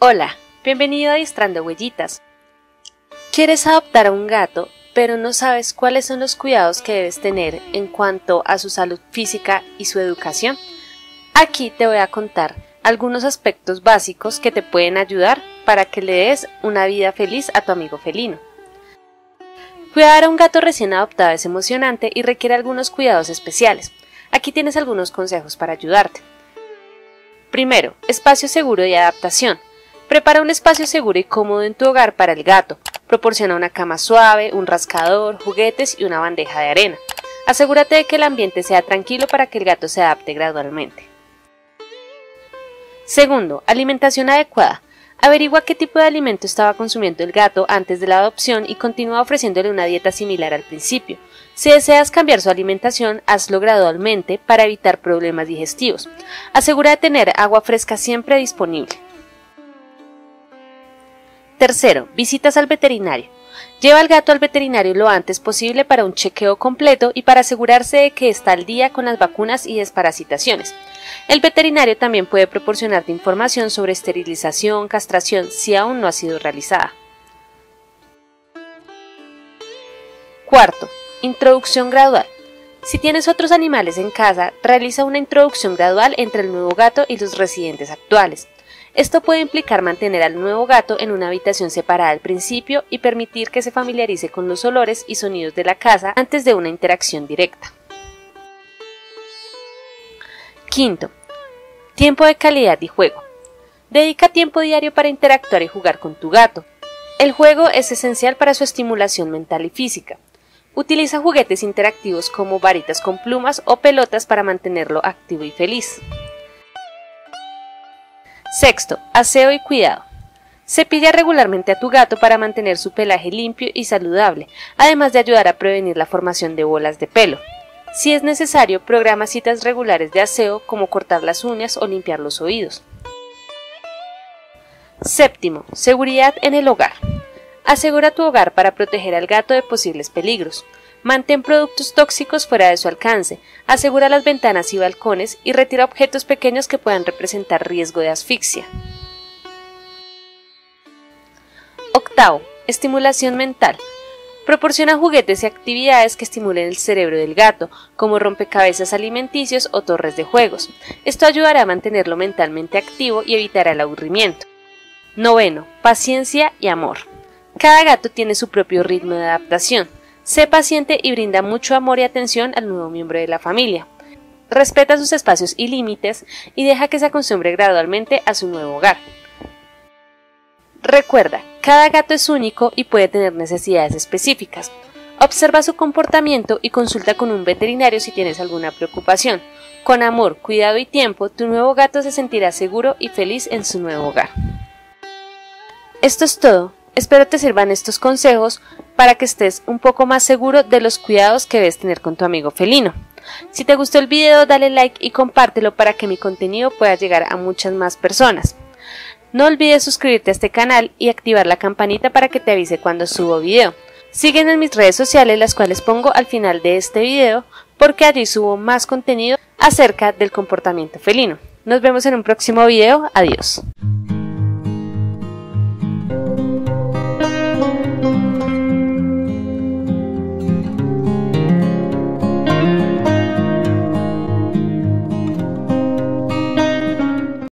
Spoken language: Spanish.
Hola, bienvenido a Adiestrando Huellitas. ¿Quieres adoptar a un gato, pero no sabes cuáles son los cuidados que debes tener en cuanto a su salud física y su educación? Aquí te voy a contar algunos aspectos básicos que te pueden ayudar para que le des una vida feliz a tu amigo felino. Cuidar a un gato recién adoptado es emocionante y requiere algunos cuidados especiales. Aquí tienes algunos consejos para ayudarte. Primero, espacio seguro y adaptación. Prepara un espacio seguro y cómodo en tu hogar para el gato. Proporciona una cama suave, un rascador, juguetes y una bandeja de arena. Asegúrate de que el ambiente sea tranquilo para que el gato se adapte gradualmente. Segundo, alimentación adecuada. Averigua qué tipo de alimento estaba consumiendo el gato antes de la adopción y continúa ofreciéndole una dieta similar al principio. Si deseas cambiar su alimentación, hazlo gradualmente para evitar problemas digestivos. Asegura de tener agua fresca siempre disponible. Tercero, visitas al veterinario. Lleva al gato al veterinario lo antes posible para un chequeo completo y para asegurarse de que está al día con las vacunas y desparasitaciones. El veterinario también puede proporcionarte información sobre esterilización, castración, si aún no ha sido realizada. Cuarto, introducción gradual. Si tienes otros animales en casa, realiza una introducción gradual entre el nuevo gato y los residentes actuales. Esto puede implicar mantener al nuevo gato en una habitación separada al principio y permitir que se familiarice con los olores y sonidos de la casa antes de una interacción directa. Quinto, tiempo de calidad y juego. Dedica tiempo diario para interactuar y jugar con tu gato. El juego es esencial para su estimulación mental y física. Utiliza juguetes interactivos como varitas con plumas o pelotas para mantenerlo activo y feliz. Sexto, aseo y cuidado. Cepilla regularmente a tu gato para mantener su pelaje limpio y saludable, además de ayudar a prevenir la formación de bolas de pelo. Si es necesario, programa citas regulares de aseo como cortar las uñas o limpiar los oídos. Séptimo, seguridad en el hogar. Asegura tu hogar para proteger al gato de posibles peligros. Mantén productos tóxicos fuera de su alcance, asegura las ventanas y balcones y retira objetos pequeños que puedan representar riesgo de asfixia. Octavo, estimulación mental. Proporciona juguetes y actividades que estimulen el cerebro del gato, como rompecabezas alimenticios o torres de juegos. Esto ayudará a mantenerlo mentalmente activo y evitará el aburrimiento. Noveno, paciencia y amor. Cada gato tiene su propio ritmo de adaptación. Sé paciente y brinda mucho amor y atención al nuevo miembro de la familia. Respeta sus espacios y límites y deja que se acostumbre gradualmente a su nuevo hogar. Recuerda, cada gato es único y puede tener necesidades específicas. Observa su comportamiento y consulta con un veterinario si tienes alguna preocupación. Con amor, cuidado y tiempo, tu nuevo gato se sentirá seguro y feliz en su nuevo hogar. Esto es todo. Espero te sirvan estos consejos para que estés un poco más seguro de los cuidados que debes tener con tu amigo felino. Si te gustó el video, dale like y compártelo para que mi contenido pueda llegar a muchas más personas. No olvides suscribirte a este canal y activar la campanita para que te avise cuando subo video. Sígueme en mis redes sociales, las cuales pongo al final de este video, porque allí subo más contenido acerca del comportamiento felino. Nos vemos en un próximo video. Adiós.